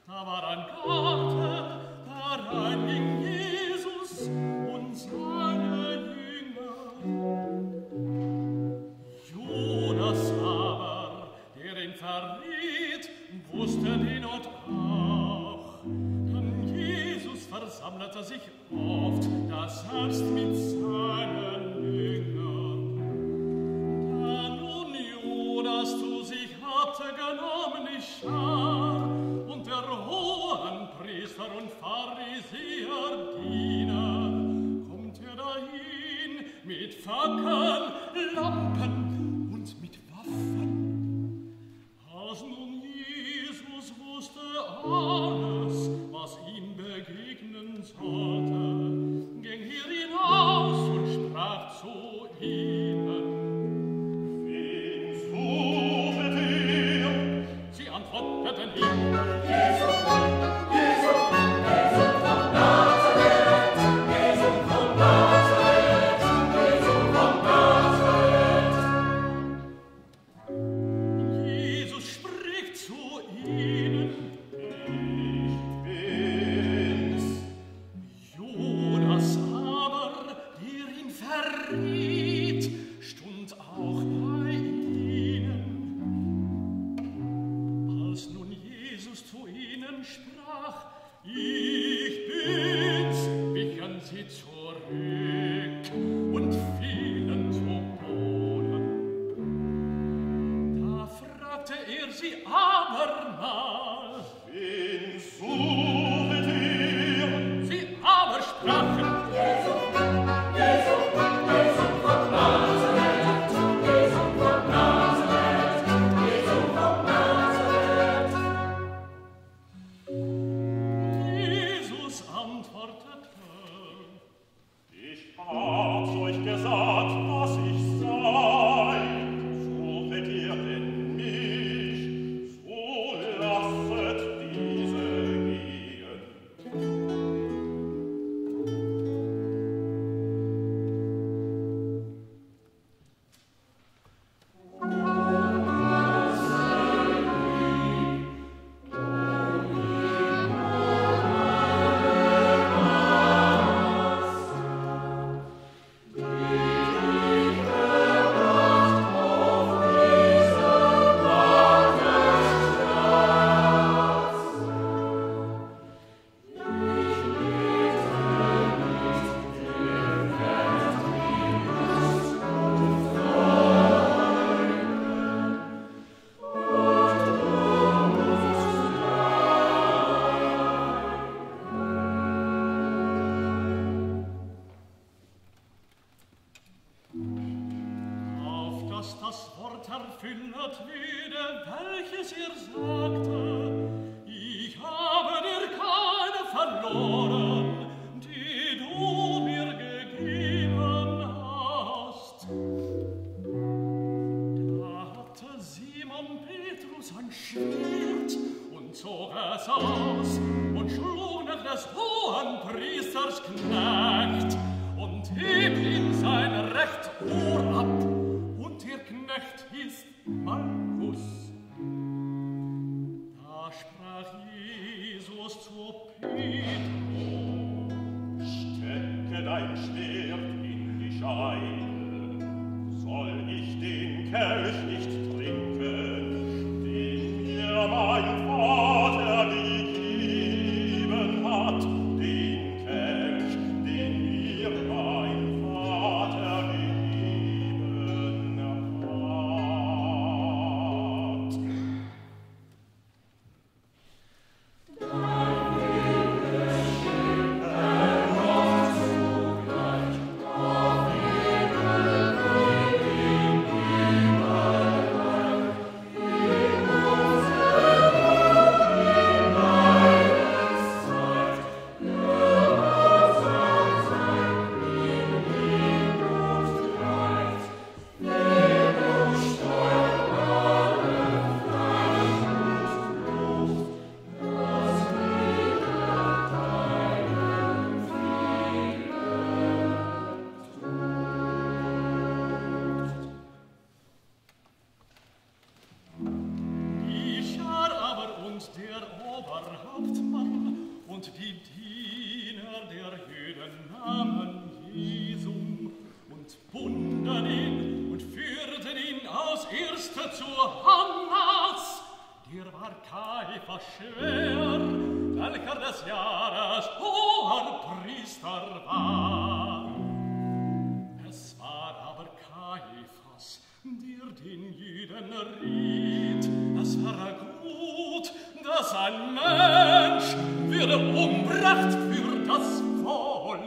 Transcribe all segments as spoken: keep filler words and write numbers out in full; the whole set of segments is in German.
Da war ein Garten, da rein ging Jesus und seine Jünger. Judas aber, der ihn verriet, wusste den Ort auch. Denn Jesus versammelte sich oft, das selbst mit seinen Jüngern. Da nun Judas zu sich hatte genommen die Schar, und der Hohenpriester und Pharisäer Diener, kommt er dahin mit Fackeln, Lampen und mit Waffen. Als nun Jesus wusste alles, was ihm begegnen sollte, ging er hinaus und sprach zu ihnen: Wen suchet ihr? Sie antworteten ihm: Jesus, Jesus, Jesus von Nazareth, Jesus von Nazareth, Jesus von Nazareth. Jesus spricht zu ihnen: Ich bin's. Judas aber, der ihn verriet, stund auch bei ihnen. Als nun Jesus zu ihnen sprach: Ich bin's, wichen sie zurück und fielen zu Boden. Da fragte er sie abermal: Wen suchet ihr? Sie aber sprachen: Jesus, Jesus, Jesus von Nazareth, Jesus von Nazareth, Jesus von Nazareth. Jesus antwortete: Ich hab's euch gesagt, was ich sei. Suchet ihr denn mich, so lasset diese gehen. Auf dass das Wort erfüllt werde, welches er sagte: Ich habe dir keine verloren, die du mir gegeben hast. Da hatte Simon Petrus ein Schwert und zog es aus und schlug nach des Hohenpriesters Knecht und heb ihm sein recht Ohr ab. Und der Knecht hieß Malchus. Da sprach Jesus zu Petrus: Stecke dein Schwert in die Scheide. Soll ich den Kelch nicht trinken, den mir mein Vater gegeben hat? Den Kelch, den mir mein Vater gegeben hat. Dein Wille geschehen, erlaubt zugleich, auf Himmel, in Himmel, und die Diener der Jüden nahmen Jesum und bunden ihn und führten ihn aus Erste zur Hannas. Der war Kaiphas schwer, welcher des Jahres hoher Priester war. Es war aber Kaiphas, der den Jüden riet, es wäre gut, dass ein Mensch würde umbracht für das Volk.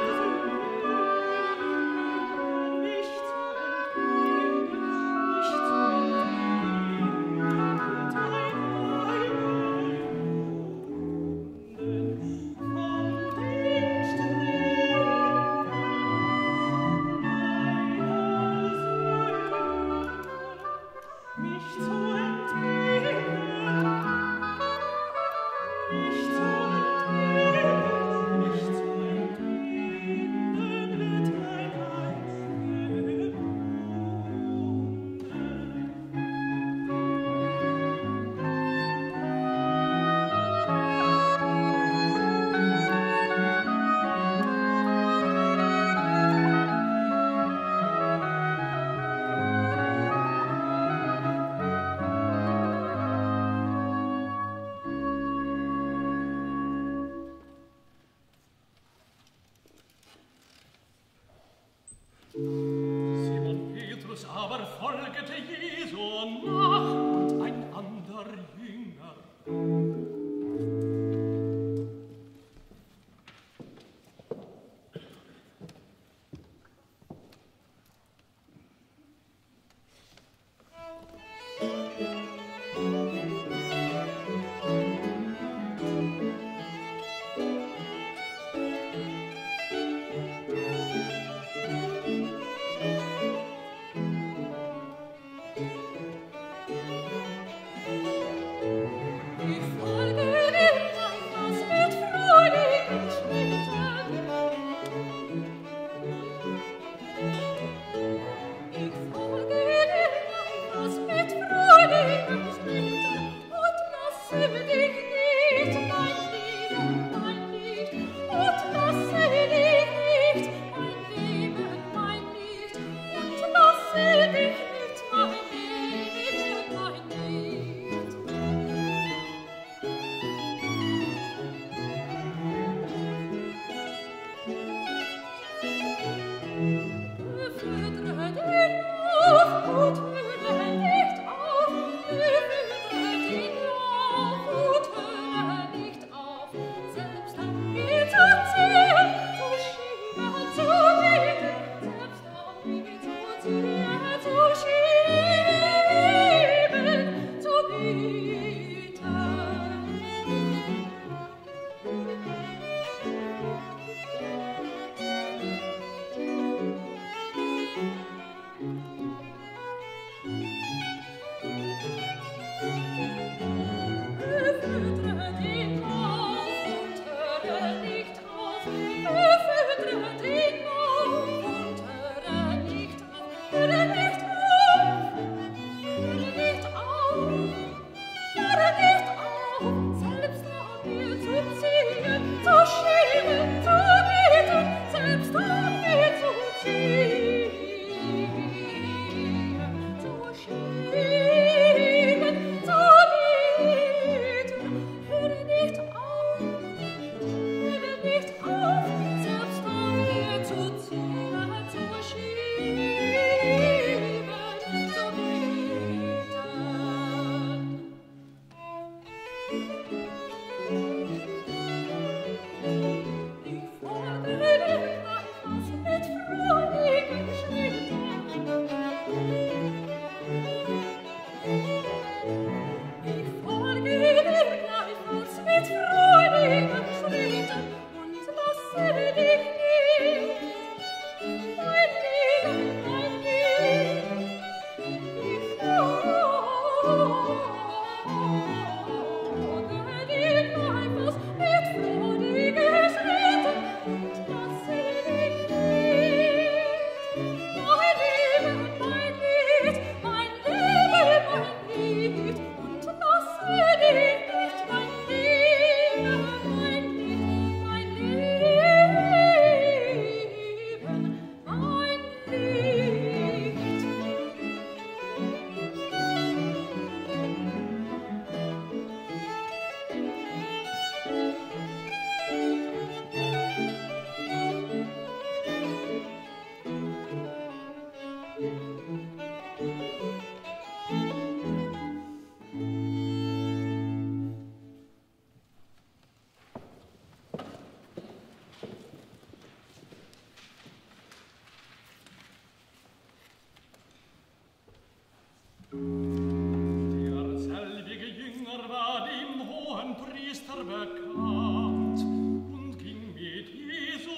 Nicht folgete Jesu nach und ein ander Jünger. bekannt und ging mit Jesu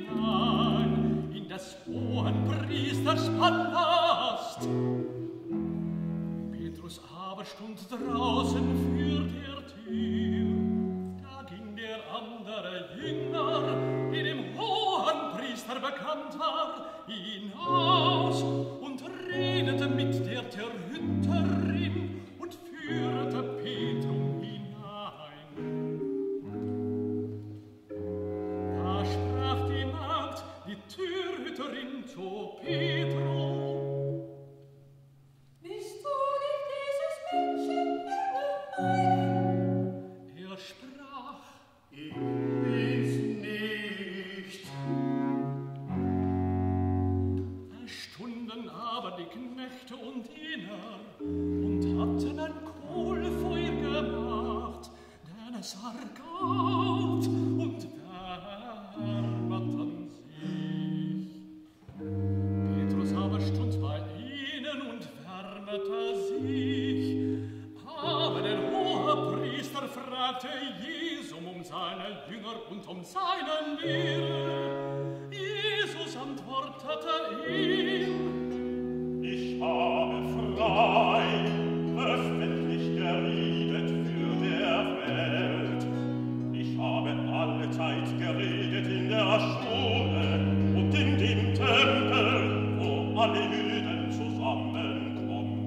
hinein in des hohen Priesters Palast. Petrus aber stund draußen für der Tür. Da ging der andere Jünger, der dem hohen Priester bekannt war, hinaus und redete mit der Torhüterin und führte Petrus hinein. Da sprach die Magd, die Torhüterin zu Petrus: Bist du nicht dieses Mädchen mein? Er sprach: Ich bin's nicht. Da stunden aber die Knechte und entfernete sich. Aber der Hohepriester fragte Jesum um seine Jünger und um seinen Willen. Jesus antwortete ihm: Ich habe frei, öffentlich geredet für der Welt. Ich habe alle Zeit geredet in der Schule und in dem Tempel, wo alle Juden zusammenkommen,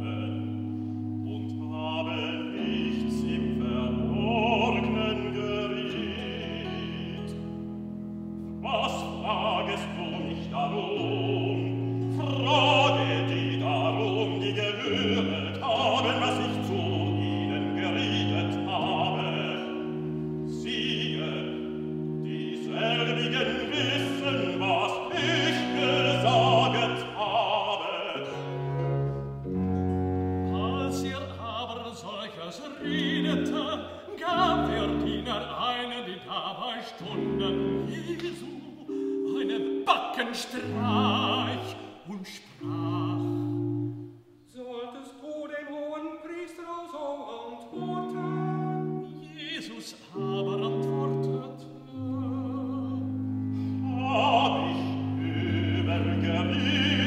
und habe nichts im Verborgenen geredet. Was fragest du mich darum? Frage die darum, die gehöret haben, was ich zu ihnen geredet habe. Siehe, dieselbigen wissen, was ich gesaget habe. Als er aber solches redete, gab der Diener einen, die dabei stunden, Jesu einen Backenstreich und sprach: Solltest du dem Hohenpriester so antworten? Jesus aber antwortete: Hab ich übergeredet,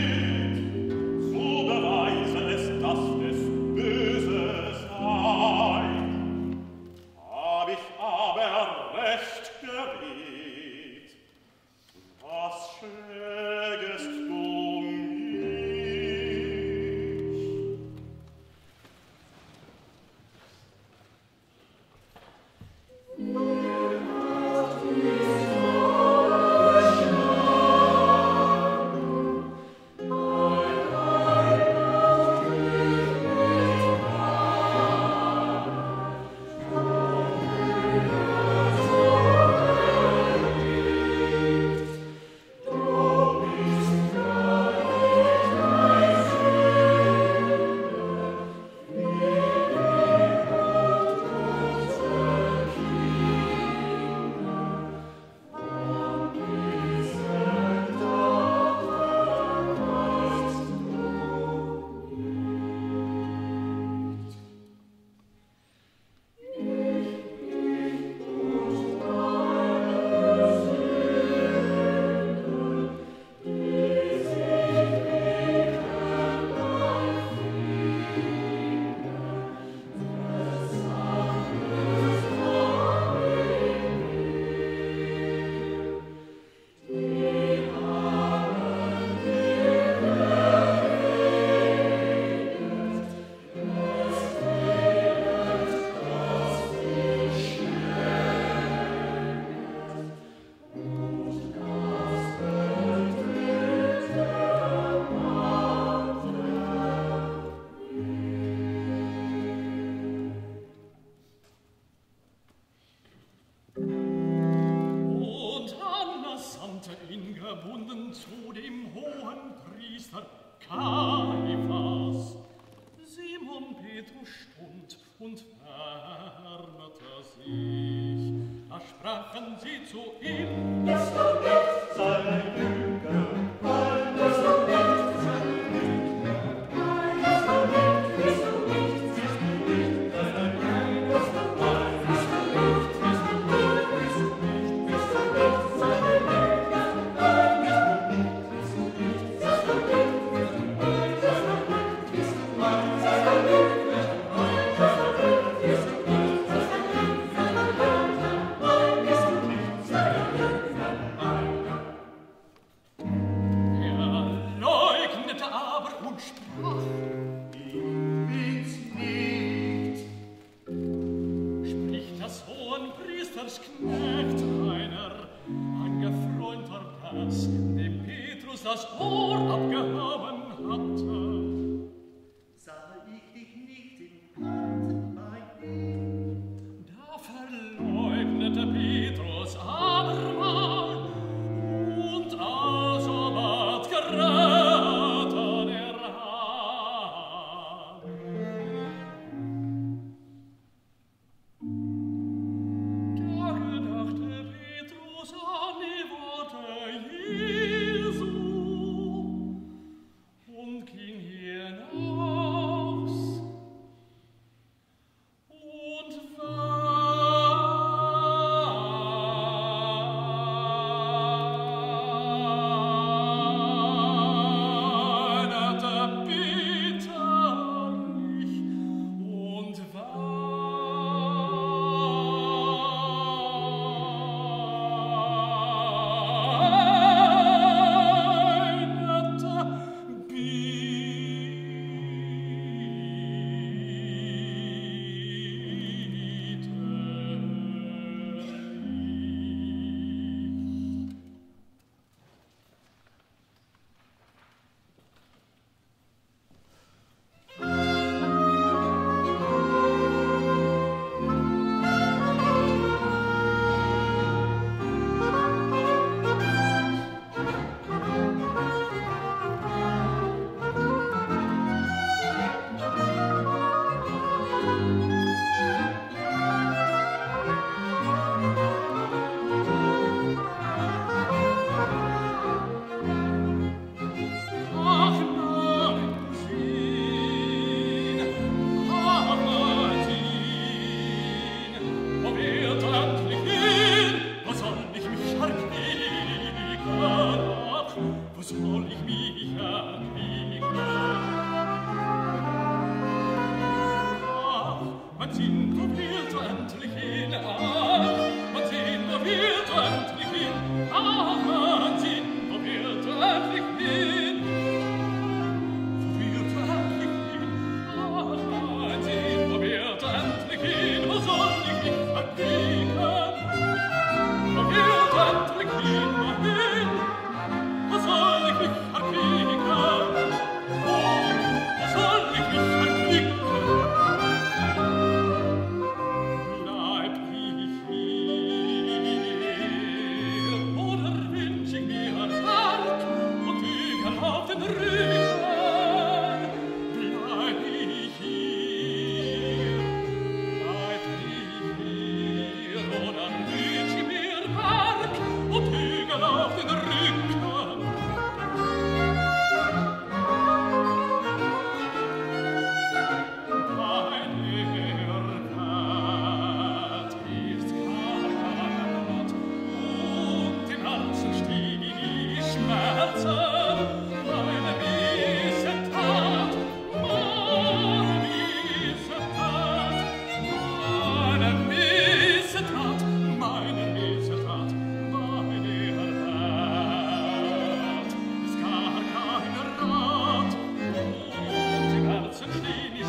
so beweise es, dass es böse sei. Hab ich aber recht geredet, was schlägest du mich? Und Anna sandte ihn gebunden zu dem Hohenpriester Kaiphas. Simon Petrus stund und fernete sich. Da sprachen sie zu ihm: Bist du nicht Seine Jünger, Bist du nicht seine Jünger? Bist du nicht, bist du nicht, bist du nicht seine Jünger? Bist du nicht, bist du nicht, bist du nicht, bist du nicht, bist du nicht seine Jünger? Bist du nicht, bist du nicht, bist du nicht seine Jünger? Bist du nicht seine Jünger? Bist du nicht seine Jünger? Bist du nicht seine Jünger?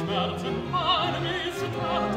Schmerzen, meine Missetaten,